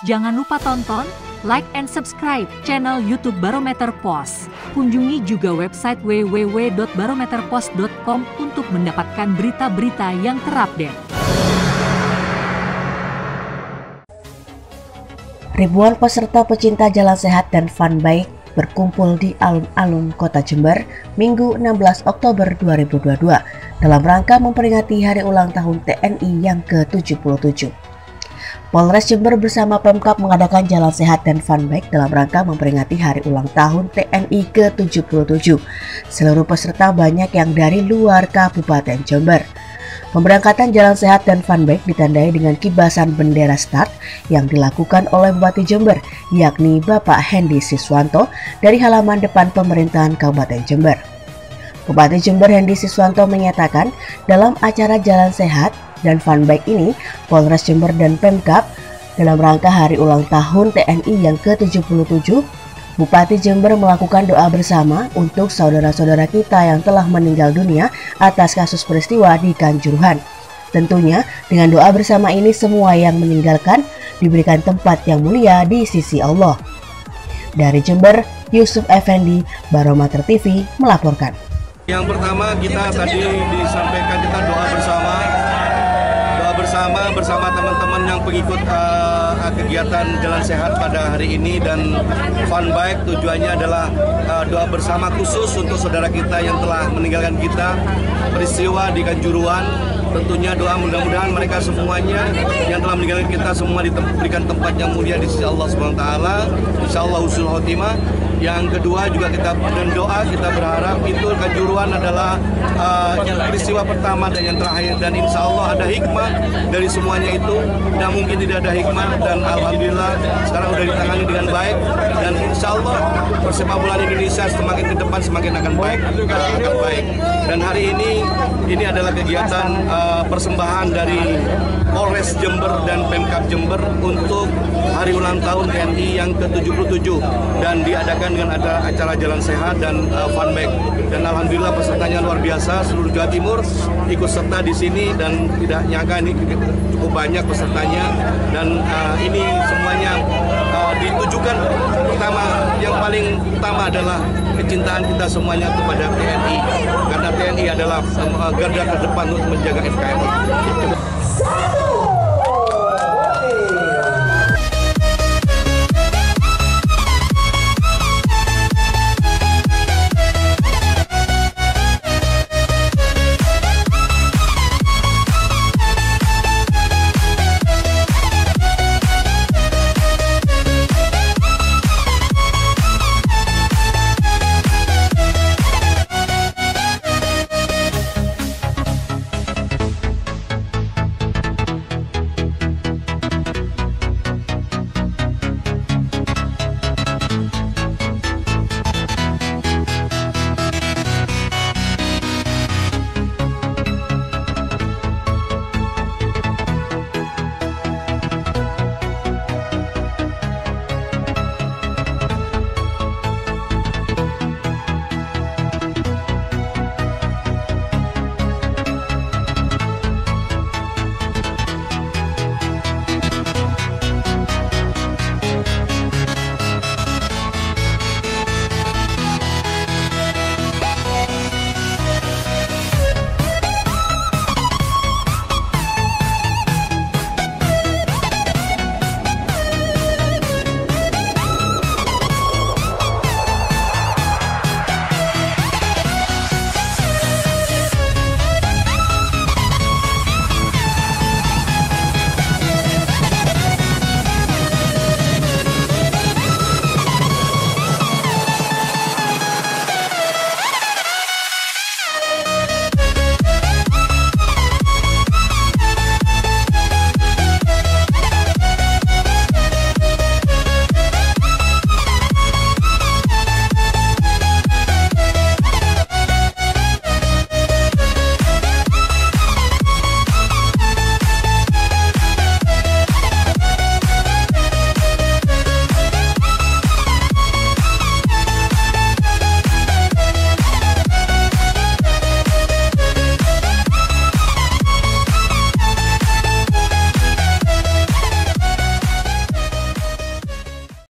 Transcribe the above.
Jangan lupa tonton, like and subscribe channel YouTube Barometer Pos. Kunjungi juga website www.barometerpos.com untuk mendapatkan berita-berita yang terupdate. Ribuan peserta pecinta jalan sehat dan fun bike berkumpul di alun-alun Kota Jember Minggu 16 Oktober 2022 dalam rangka memperingati hari ulang tahun TNI yang ke-77. Polres Jember bersama Pemkab mengadakan jalan sehat dan fun bike dalam rangka memperingati hari ulang tahun TNI ke-77. Seluruh peserta banyak yang dari luar Kabupaten Jember. Pemberangkatan jalan sehat dan fun bike ditandai dengan kibasan bendera start yang dilakukan oleh Bupati Jember, yakni Bapak Hendy Siswanto dari halaman depan pemerintahan Kabupaten Jember. Bupati Jember Hendy Siswanto menyatakan dalam acara jalan sehat dan fun bike ini, Polres Jember dan Pemkab dalam rangka hari ulang tahun TNI yang ke-77, Bupati Jember melakukan doa bersama untuk saudara-saudara kita yang telah meninggal dunia atas kasus peristiwa di Kanjuruhan. Tentunya dengan doa bersama ini semua yang meninggalkan diberikan tempat yang mulia di sisi Allah. Dari Jember, Yusuf Effendi, Barometer TV melaporkan. Yang pertama kita tadi disampaikan kita doa bersama teman-teman yang pengikut kegiatan jalan sehat pada hari ini, dan fun bike tujuannya adalah doa bersama khusus untuk saudara kita yang telah meninggalkan kita peristiwa di Kanjuruhan. Tentunya doa mudah-mudahan mereka semuanya yang telah meninggalkan kita semua diberikan tempat yang mulia di sisi Allah Subhanahu wa taala. Insyaallah husnul khotimah. Yang kedua juga kita berdoa, kita berharap itu Kanjuruhan adalah peristiwa pertama dan yang terakhir, dan insya Allah ada hikmah dari semuanya itu. Tidak mungkin tidak ada hikmah, dan alhamdulillah sekarang sudah ditangani dengan baik, dan insya Allah persepak bola Indonesia semakin ke depan semakin akan baik. Dan hari ini adalah kegiatan persembahan dari Polres Jember dan Pemkab Jember untuk hari ulang tahun TNI yang ke-77, dan diadakan dengan ada acara jalan sehat dan fun bike. Dan alhamdulillah pesertanya luar biasa, seluruh Jawa Timur ikut serta di sini, dan tidak nyangka ini cukup banyak pesertanya, dan ini semuanya ditujukan yang paling utama adalah kecintaan kita semuanya kepada TNI, karena TNI adalah garda terdepan untuk menjaga NKRI.